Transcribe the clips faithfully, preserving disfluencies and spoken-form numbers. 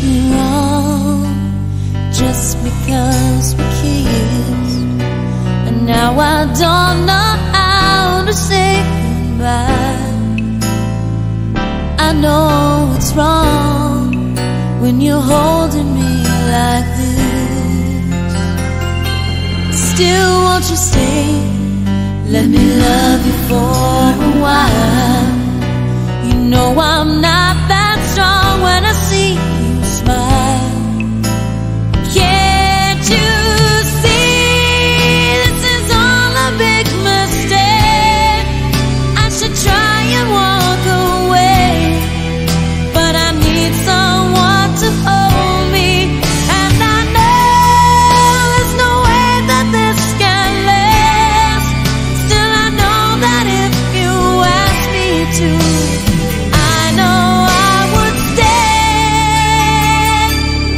me wrong just because we kissed, and now I don't know how to say goodbye. I know it's wrong when you're holding me like this. Still, won't you stay? Let me love you for a while. You know I'm not that strong when I see you smile. Can't you see this is all a big mistake? I should try and walk away, but I need someone to hold me, and I know there's no way that this can last. Still, I know that if you ask me to, I know I would stay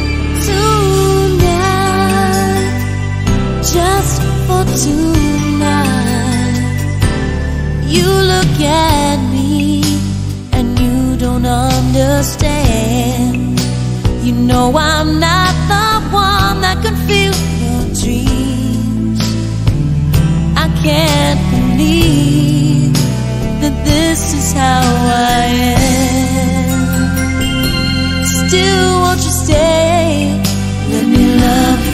tonight, just for tonight. You look at me and you don't understand. You know I'm not the one that can feel your dreams. I can't believe that this is how I am. Still, won't you stay? Let me love you